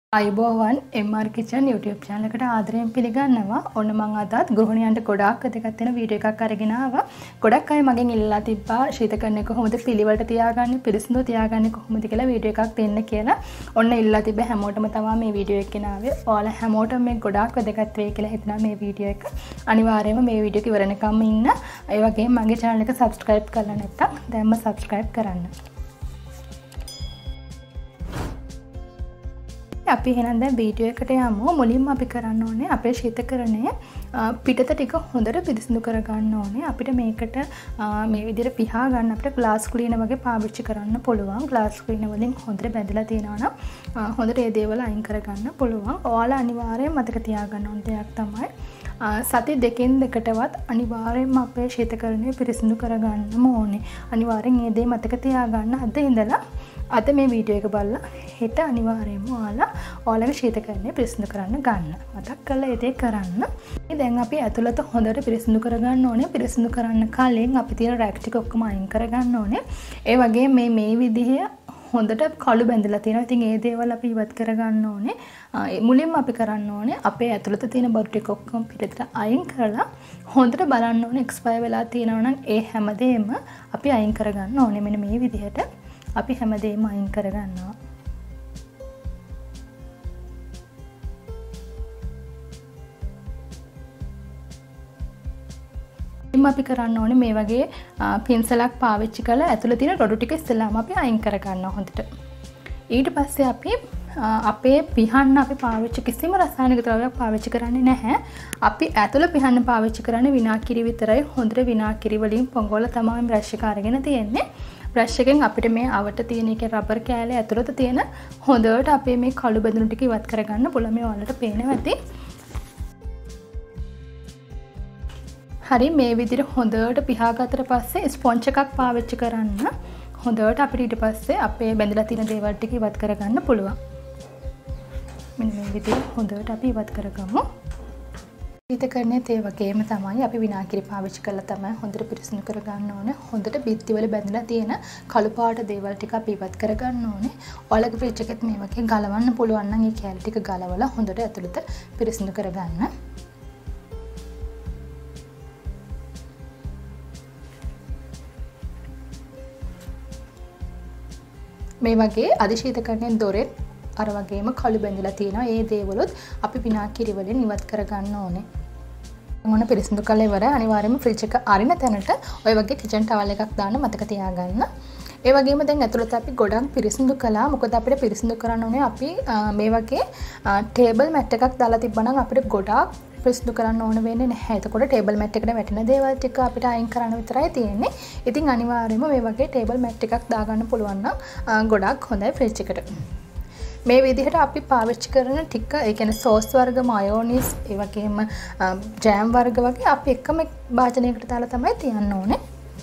අයිබෝවන් MR Kitchen YouTube channel එකට ආදරයෙන් පිළිගන්නවා. ඔන්න මම අදත් ගෘහිණියන්ට ගොඩාක් වැදගත් වෙන වීඩියෝ එකක් අරගෙන ආවා. ගොඩක් අය මගෙන් ඉල්ලලා තිබ්බා ශීතකරණය කොහොමද පිළිවෙලට තියාගන්නේ, පිරිසිදු තියාගන්නේ කොහොමද කියලා වීඩියෝ එකක් දෙන්න කියලා. ඔන්න ඉල්ලලා තිබ්බ හැමෝටම තමයි මේ වීඩියෝ එක ගෙනාවේ. ඔයාලා හැමෝටම මේ ගොඩාක් වැදගත් වෙයි කියලා හිතනවා මේ වීඩියෝ එක. අනිවාර්යයෙන්ම මේ වීඩියෝ එක ඉවරනකම් ඉන්න. ඒ වගේම මගේ channel එක subscribe කරලා නැත්නම් දැන්ම subscribe කරන්න. අපි එහෙනම් දැන් වීඩියෝ එකට යමු. මුලින්ම අපි කරන්න ඕනේ අපේ ශීතකරණය පිටත ටික හොඳට පිරිසිදු කරගන්න ඕනේ. අපිට මේකට මේ විදිහට පිහා ගන්න අපිට ග්ලාස් ක්ලීනර් වගේ පාවිච්චි කරන්න පුළුවන්. ග්ලාස් ක්ලීනර් වලින් හොඳට බැඳලා තියෙනවා නම් හොඳට ඒ දේවල් අයින් කරගන්න පුළුවන්. ඔයාලා අනිවාර්යයෙන් මතක තියාගන්න ඕන දෙයක් තමයි සති දෙකෙන් දෙකටවත් අනිවාර්යයෙන්ම අපේ ශීතකරණය පිරිසිදු කරගන්නම ඕනේ. අනිවාර්යෙන් මේ දේ මතක තියාගන්න. අද මේ වීඩියෝ එක බලලා හෙට අනිවාර්යයෙන්ම ඔයාලගේ ශීතකරණය පිරිසිදු කරන්න ගන්න. මතක් කරලා ඒ දේ කරන්න. දැන් අපි ඇතුළත හොඳට පිරිසිදු කරගන්න ඕනේ. පිරිසිදු කරන්න කලින් අපි තියෙන රැක් ටික ඔක්කොම අයින් කරගන්න ඕනේ. ඒ වගේම මේ විදිහේ හොඳට කළු බැඳලා තියෙනවා. ඉතින් ඒ දේවල් අපි ඉවත් කරගන්න ඕනේ. මුලින්ම අපි කරන්න ඕනේ අපේ ඇතුළත තියෙන බඩු ටික ඔක්කොම පිටතට අයින් කරලා හොඳට බලන්න ඕනේ එක්ස්පයර් වෙලා තියෙනවා නම් ඒ හැමදේම අපි අයින් කරගන්න ඕනේ. මෙන්න මේ විදිහට අපි හැමදේම අයින් කරගන්නවා. අපි කරන්න ඕනේ මේ වගේ පින්සලක් පාවිච්චි කරලා ඇතුළේ තියෙන රොඩු ටික ඉස්සෙල්ලාම අපි අයින් කරගන්නවා හොඳට. ඊට පස්සේ අපි අපේ පිහන්න අපි පාවිච්චි කිසිම රසායනික ද්‍රව්‍යයක් පාවිච්චි කරන්නේ නැහැ. අපි ඇතුළේ පිහන්න පාවිච්චි කරන්නේ විනාකිරි විතරයි. හොඳට විනාකිරි වලින් පොඟවලා තමයි බ්‍රෂ් එක අරගෙන තියෙන්නේ. බ්‍රෂ් එකෙන් අපිට මේ අවට තියෙන එකේ රබර් කෑල්ල ඇතුළත තියෙන හොඳට අපේ මේ කළු බඳුණු ටික ඉවත් කරගන්න පුළුවන්. මේ ඔයාලට පේනවා ඇති. හරි මේ විදිහට හොඳට පිහාගත්තට පස්සේ ස්පොන්ජ් එකක් පාවිච්චි කරන්න. හොඳට අපිට ඊට පස්සේ අපේ බැඳලා තියෙන දේවල් ටික ඉවත් කරගන්න පුළුවන්. මෙන්න මේ විදිහට හොඳට අපි ඉවත් කරගමු. ශීතකරණයත් ඒ වගේම තමයි අපි විනාගිරි පාවිච්චි කරලා තමයි හොඳට පිරිසිදු කරගන්න ඕනේ. හොඳට බිත්තිවල බැඳලා තියෙන කළු පාට දේවල් ටික අපි ඉවත් කරගන්න ඕනේ. ඔයාලගේ ෆ්‍රිජ් එකෙත් මේ වගේ ගලවන්න පුළුවන් නම් ඒ කැලි ටික ගලවලා හොඳට ඇතුළත පිරිසිදු කරගන්න. මේ වගේ අධිශීතකරණයෙන් දොරෙන් අර වගේම කළු බැඳලා තියෙනවා. ඒ දේවලුත් අපි විනාගිරි වලින් ඉවත් කරගන්න ඕනේ. මොන පිරිසිදු කරලා ඉවරයි. අනිවාර්යයෙන්ම ෆ්‍රිජ් එක අරින තැනට ඔය වගේ කිචන් ටවල් එකක් දාන්න මතක තියාගන්න. ඒ වගේම දැන් ඇතුළත අපි ගොඩක් පිරිසිදු කළා. මොකද අපිට පිරිසිදු කරන්න ඕනේ අපි මේ වගේ ටේබල් මැට් එකක් දාලා තිබ්බනම් අපිට ගොඩාක් පිරිසිදු කරන්න ඕන වෙන්නේ නැහැ. එතකොට ටේබල් මැට් එකට වැටෙන දේවල් ටික අපිට අයින් කරන්න විතරයි තියෙන්නේ. ඉතින් අනිවාර්යයෙන්ම මේ වගේ ටේබල් මැට් එකක් දාගන්න පුළුවන් නම් ගොඩක් හොඳයි ෆ්‍රිජ් එකට. මේ විදිහට අපි පාවිච්චි කරන ටික ඒ කියන්නේ සෝස් වර්ග, මයෝනීස්, ඒ වගේම ජෑම් වර්ග වගේ අපි එකම භාජනයකට දාලා තමයි තියන්න ඕනේ.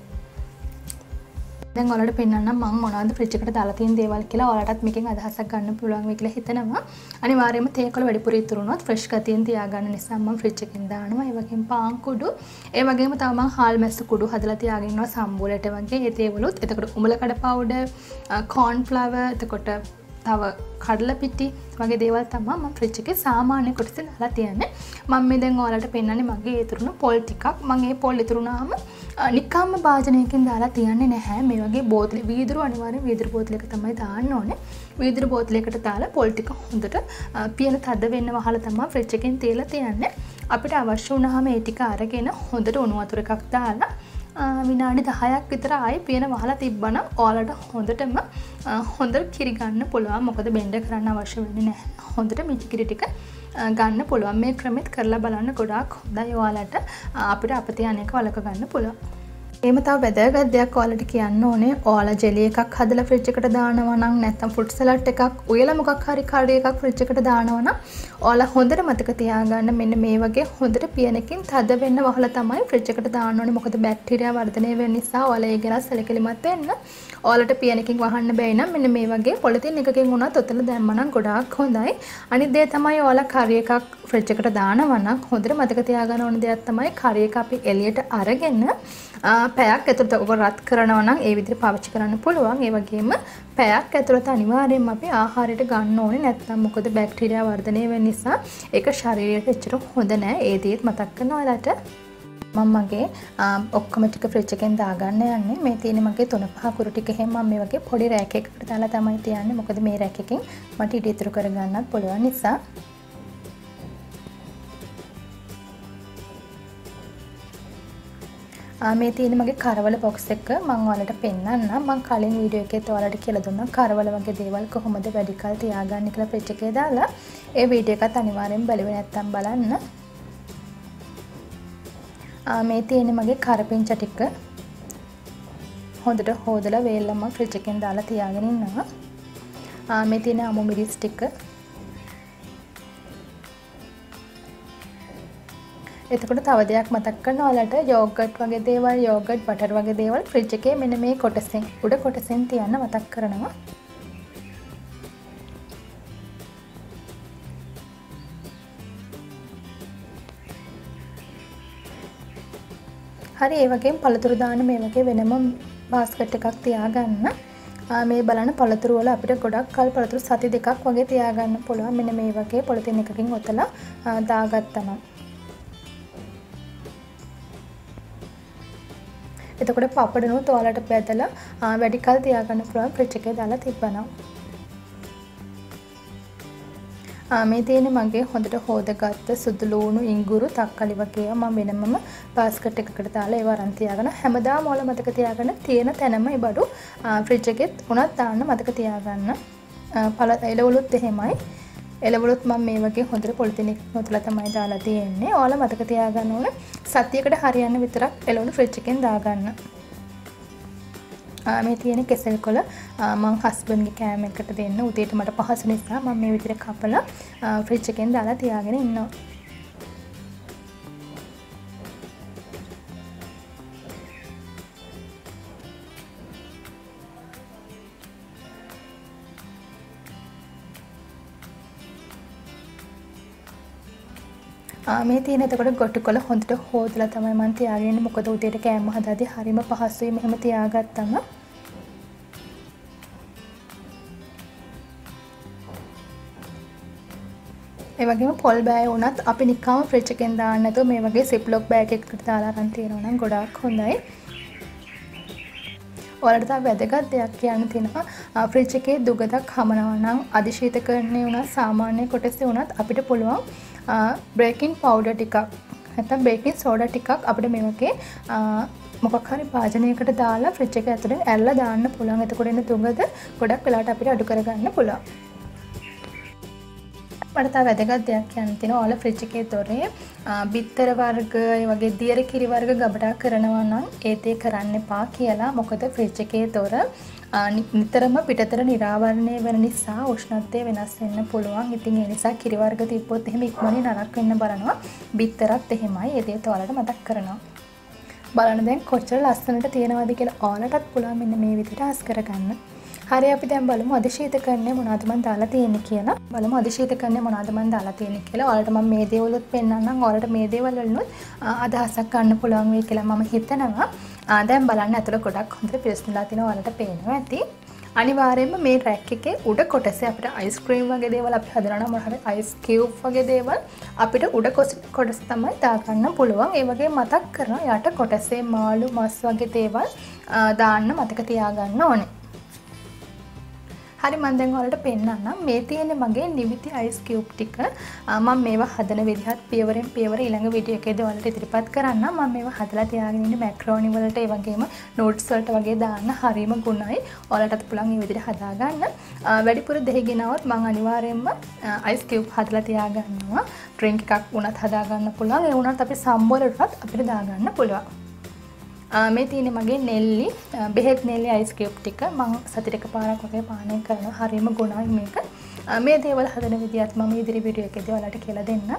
දැන් ඔයාලට පෙන්නන්නම් මම මොනවද ෆ්‍රිජ් එකට දාලා තියෙන දේවල් කියලා. ඔයාලටත් මේකෙන් අදහසක් ගන්න පුළුවන් වෙයි කියලා හිතනවා. අනිවාර්යයෙන්ම තේකොළ වැඩිපුර ඉතුරු වුණොත් ෆ්‍රෙෂ් ගතියෙන් තියාගන්න නිසා මම ෆ්‍රිජ් එකෙන් දානවා. ඒ වගේම පාන් කුඩු, ඒ වගේම තව මම හාල් මැස්ස කුඩු හදලා තියාගෙන ඉන්නවා සම්බෝලට වගේ. ඒ දේවලුත් එතකොට උඹල කඩ පවුඩර්, කෝන් ෆ්ලවර්, එතකොට තව කඩලා පිටි වගේ දේවල් තමයි මම ෆ්‍රිජ් එකේ සාමාන්‍ය කොටසේ දාලා තියන්නේ. මම මේ දැන් ඔයාලට පෙන්නන්නේ මගේ ඉතුරුන පොල් ටිකක්. මම මේ පොල් ඉතුරුනාම නිකම්ම භාජනයකින් දාලා තියන්නේ නැහැ. මේ වගේ බෝතලෙ වීදුරු අනිවාර්යෙන් වීදුරු බෝතලයක තමයි දාන්න ඕනේ. වීදුරු බෝතලයකට දාලා පොල් ටික හොඳට පියන තද වෙන්න වහලා තමයි ෆ්‍රිජ් එකෙන් තියලා තියන්නේ. අපිට අවශ්‍ය වුණාම මේ ටික අරගෙන හොඳට උණු වතුර එකක් දාලා විනාඩි 10ක් විතර ආයි පියන වහලා තිබ්බනම් ඔයාලට හොඳට කිරි ගන්න පුළුවන්. මොකද බෙන්ඩ කරන්න අවශ්‍ය වෙන්නේ නැහැ. හොඳට මිටි කිරි ටික ගන්න පුළුවන්. මේ ක්‍රමෙත් කරලා බලන්න ගොඩාක් හොඳයි. ඔයාලට අපිට අපතේ අනේක වලක ගන්න පුළුවන්. එහෙම තව වැදගත් දෙයක් ඔයාලට කියන්න ඕනේ. ඔයාලා ජෙලි එකක් හදලා ෆ්‍රිජ් එකට දානවා නම් නැත්නම් ෆෘට් සලාඩ් එකක් උයලා මොකක් හරි කරි එකක් ෆ්‍රිජ් එකට දානවා නම් ඔයාලා හොඳට මතක තියාගන්න මෙන්න මේ වගේ හොඳට පියනකින් තද වෙන්න වහලා තමයි ෆ්‍රිජ් එකට දාන්න ඕනේ. මොකද බැක්ටීරියා වර්ධනය වෙන නිසා ඔයාලා ඒ ගැන සැලකිලිමත් වෙන්න. ඔයාලට පියනකින් වහන්න බැයි නම් මෙන්න මේ වගේ පොලිතින් එකකින් උනත් ඔතන දැම්මනම් ගොඩාක් හොඳයි. අනිත් දේ තමයි ඔයාලා කරි එකක් ෆ්‍රිජ් එකට දානවා නම් හොඳට මතක තියාගන්න ඕන දෙයක් තමයි කරි එක අපි එළියට අරගෙන පැයක් ඇතුළත ඔබ රත් කරනවා නම් ඒ විදිහට පාවිච්චි කරන්න පුළුවන්. ඒ වගේම පැයක් ඇතුළත අනිවාර්යයෙන්ම අපි ආහාරයට ගන්න ඕනේ. නැත්නම් මොකද බැක්ටීරියා වර්ධනය වෙන නිසා ඒක ශරීරයට එච්චර හොඳ නෑ. ඒ දේත් මතක් කරන ඔයාලට. මම මගේ ඔක්කොම ටික ෆ්‍රිජ් එකෙන් දාගන්න යන්නේ. මේ තියෙන මගේ 3-5 කුරු ටික එහෙම මම මේ වගේ පොඩි රෑක් එකකට දාලා තමයි තියන්නේ. මොකද මේ රෑක් එකෙන් මට ඉඩ ඉතුරු කරගන්නත් පුළුවන් නිසා. මේ තියෙන මගේ කරවල බොක්ස් එක මම ඔයාලට පෙන්නන්නම්. මම කලින් වීඩියෝ එකේත් ඔයාලට කියලා දුන්නා කරවල වගේ දේවල් කොහොමද වැඩි කල් තියාගන්නේ කියලා ෆ්‍රිජ් එකේ දාලා. ඒ වීඩියෝ එකත් අනිවාර්යෙන් බලුවේ නැත්තම් බලන්න. මේ තියෙන මගේ කරපිංච ටික හොඳට හොදලා වේලලා මම ෆ්‍රිජ් එකෙන් දාලා තියාගෙන ඉන්නවා. මේ තියෙන අමු මිරිස් ටික. එතකොට තව දෙයක් මතක් කරනවා ඔයාලට යෝගට් වගේ දේවල්, යෝගට් බටර් වගේ දේවල් ෆ්‍රිජ් එකේ මෙන්න මේ කොටසෙන් උඩ කොටසෙන් තියන්න මතක් කරනවා. හරි ඒ වගේම පළතුරු දාන්න මේ වගේ වෙනම බාස්කට් එකක් තියාගන්න. මේ බලන්න පළතුරු වල අපිට ගොඩක් කල් පළතුරු සති දෙකක් වගේ තියාගන්න පුළුවන්. මෙන්න මේ වගේ පොලිතින් එකකින් ඔතලා දාගත්තම. එතකොට පපඩනුත් ඔයාලට බෙදලා වැඩි කල් තියාගන්න පුළුවන් ෆ්‍රිජ් එකේ දාලා තිබ්බනම්. මේ තියෙන මගේ හොඳට හොදගත්ත සුදු ලුණු ඉඟුරු තක්කලි වගේ මම වෙනමම බාස්කට් එකකට දාලා ඒව අරන් තියාගෙන හැමදාම ඔයාලා මතක තියාගන්න තියෙන තැනම ඒ බඩු ෆ්‍රිජ් එකෙත් උනත් දාන්න මතක තියාගන්න. එළවලුත් එහෙමයි. එළවලුත් මම මේ වගේ හොඳට පොලිතින් එකක් නොතලා තමයි දාලා තියෙන්නේ. ඔයාලා මතක තියාගන්න ඕනේ සතියකට හරියන්න විතරක් එළවලු ෆ්‍රිජ් එකෙන් දාගන්න. මේ තියෙන කෙසෙල් කොළ මම හස්බන්ඩ්ගේ කෑම එකට දෙන්න උදේට මට පහසු නිසා මම මේ විදිහට කපලා ෆ්‍රිජ් එකෙන් දාලා තියාගෙන ඉන්නවා. මේ තියෙන එතකොට ගොටු කොළ හොඳට හොදලා තමයි මම තියාගෙන ඉන්නේ. මොකද උදේට කෑම හදාදී හරිම පහසුයි මෙහෙම තියාගත්තම. ඒ වගේම පොල් බෑය වුණත් අපි නිකම්ම ෆ්‍රිජ් එකෙන් දාන්න නැතුව මේ වගේ සිප්ලොක් බෑග් එකකට දාලා අරන් තියනවා නම් ගොඩාක් හොඳයි. ඔයාලට තව වැදගත් දෙයක් කියන්න තියෙනවා. ෆ්‍රිජ් එකේ දුගදක් හමනවා නම් අධිශීතකරණය වුණත් සාමාන්‍ය කොටසේ වුණත් අපිට පුළුවන් බේකින් පවුඩර් ටිකක් නැත්නම් බේකින් සෝඩා ටිකක් අපිට මේ වගේ මොකක් හරි භාජනයකට දාලා ෆ්‍රිජ් එක ඇතුලෙන් ඇල්ලලා දාන්න පුළුවන්. එතකොට එන දුගද ගොඩක් වෙලාවට අපිට අඩු කරගන්න පුළුවන්. මට තව වැදගත් දෙයක් කියන්න තියෙනවා. ඔයාලා ෆ්‍රිජ් එකේ දොරේ බිත්තර වර්ග, ඒ වගේ දියර කිරි වර්ග ගබඩා කරනවා නම් ඒත් ඒ කරන්න එපා කියලා. මොකද ෆ්‍රිජ් එකේ දොර නිතරම පිටතට නිරාවරණය වෙන නිසා උෂ්ණත්වය වෙනස් වෙන්න පුළුවන්. ඉතින් ඒ නිසා කිරි වර්ග තිබ්බොත් එහෙම ඉක්මනින් නරක වෙන්න බලනවා. බිත්තරත් එහෙමයි. ඒ දේ ඔයාලට මතක් කරනවා. බලන්න දැන් කොච්චර ලස්සනට තියෙනවද කියලා ඔයාලටත් පුළුවන් මෙන්න මේ විදිහට අස් කරගන්න. හරි අපි දැන් බලමු අධිශීතකරණය මොනවද මම දාලා තියෙන්නේ කියලා. බලමු අධිශීතකරණය මොනවද මම දාලා තියෙන්නේ කියලා. ඔයාලට මම මේ දේවලුත් පෙන්නන්නම්. ඔයාලට මේ දේවල් වලිනුත් අදහසක් ගන්න පුළුවන් වෙයි කියලා මම හිතනවා. දැන් බලන්න ඇතුළ ගොඩක් හොඳට පිරිසිදුලා තියෙනවා. ඔයාලට පේනවා ඇති. අනිවාර්යයෙන්ම මේ රැක් එකේ උඩ කොටසේ අපිට අයිස් ක්‍රීම් වගේ දේවල් අපි හදනවා නම් මොනවා හරි අයිස් කියුබ් වගේ දේවල් අපිට උඩ කොටස තමයි දාගන්න පුළුවන්. ඒ වගේ මතක් කරනවා යට කොටසේ මාළු මස් වගේ දේවල් දාන්න මතක තියාගන්න ඕනේ. හරි මම දැන් ඔයාලට පෙන්නන්නම්. මේ තියෙන්නේ මගේ නිවිති අයිස් කියුබ් ටික. මම මේවා හදන විදිහත් පියවරෙන් පියවර ඊළඟ වීඩියෝ එකේදී ඔයාලට ඉදිරිපත් කරන්නම්. මම මේවා හදලා තියාගෙන ඉන්නේ මැක්‍රෝනි වලට ඒ වගේම නූඩ්ස් වලට වගේ දාන්න හරිම ගුණයි. ඔයාලටත් පුළුවන් මේ විදිහට හදාගන්න. වැඩිපුර දෙහි ගෙනාවොත් මම අනිවාර්යයෙන්ම අයිස් කියුබ් හදලා තියාගන්නවා. ඩ්‍රින්ක් එකක් වුණත් හදාගන්න පුළුවන්. ඒ වුණත් අපි සම්බෝලටත් අපිට දාගන්න පුළුවන්. මේ තියෙන්නේ මගේ නෙල්ලි බෙහෙත් නෙල්ලි අයිස් කියුබ් ටික. මම සතියට එකපාරක් වගේ පානය කරනවා. හරිම ගුණයි මේක. මේ දේවල් හදන විදිහත් මම ඉදිරි වීඩියෝ එකේදී ඔයාලට කියලා දෙන්නම්.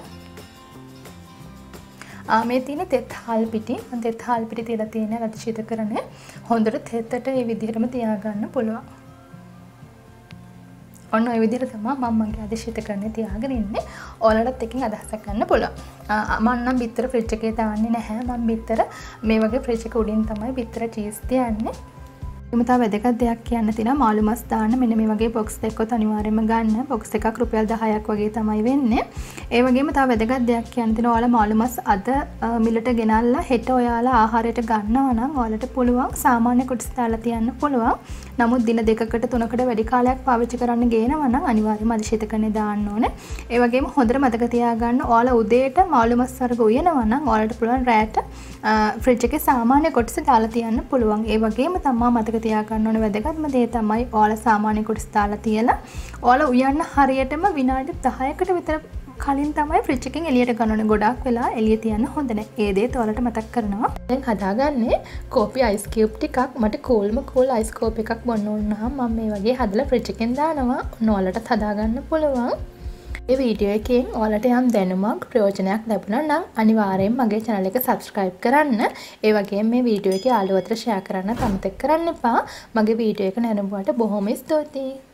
මේ තියෙන තෙත් හාල් පිටි. මම තෙත් හාල් පිටි තියලා තියෙන අධිශීතකරණය හොඳට තෙතට මේ විදිහටම තියාගන්න පුළුවන්. ඔන්න ඔය විදිහට තමයි මම මගේ අද ශීතකරණය තියාගෙන ඉන්නේ. ඔයාලටත් එකකින් අදහසක් ගන්න පුළුවන්. මම නම් බිත්තර ෆ්‍රිජ් එකේ දාන්නේ නැහැ. මම බිත්තර මේ වගේ ෆ්‍රිජ් එක උඩින් තමයි බිත්තර චීස් තියන්නේ. එමු තව වැදගත් දෙයක් කියන්න තියෙනවා. මාළු මස් දාන්න මෙන්න මේ වගේ බොක්ස් දෙකක් අනිවාර්යයෙන්ම ගන්න. බොක්ස් එකක් රුපියල් 10ක් වගේ තමයි වෙන්නේ. ඒ වගේම තව වැදගත් දෙයක් කියන්න තියෙනවා. ඔයාලා මාළු මස් අද මිලට ගෙනල්ලා හෙට ඔයාලා ආහාරයට ගන්නවා නම් ඔයාලට පුළුවන් සාමාන්‍ය කොටස දාලා තියන්න පුළුවන්. නමුත් දින 2කට 3කට වැඩි කාලයක් පාවිච්චි කරන්න ගේනවා නම් අනිවාර්යයෙන්ම අද ශීතකරණය දාන්න ඕනේ. ඒ වගේම හොඳට මතක තියාගන්න ඔයාලා උදේට මාළු මස් වර්ග උයනවා නම් ඔයාලට පුළුවන් රැට ෆ්‍රිජ් එකේ සාමාන්‍ය කොටස දාලා තියන්න පුළුවන්. ඒ වගේම තමයි මතක තියාගන්න ඕනේ වැදගත්ම දේ තමයි ඔයාලා සාමාන්‍ය කොටස දාලා තියලා ඔයාලා උයන්න හරියටම විනාඩි 10කට විතර කලින් තමයි ෆ්‍රිජ් එකෙන් එළියට ගන්න ඕනේ. ගොඩක් වෙලා එළිය තියන්න හොඳ නැහැ. ඒ දේත් ඔයාලට මතක් කරනවා. දැන් හදාගන්නේ කෝපි අයිස් කියුබ් ටිකක්. මට කූල් අයිස් කෝප් එකක් බොන්න ඕන නම් මම මේ වගේ හදලා ෆ්‍රිජ් එකෙන් දානවා. ඔයාලටත් හදාගන්න පුළුවන්. මේ වීඩියෝ එකෙන් ඔයාලට යම් දැනුමක් ප්‍රයෝජනයක් ලැබුණා නම් අනිවාර්යෙන් මගේ channel එක subscribe කරන්න. ඒ වගේම මේ වීඩියෝ එක යාළුවෝ අතර share කරන්න අමතක කරන්න එපා. මගේ වීඩියෝ එක නැරඹුවාට බොහොම ස්තුතියි.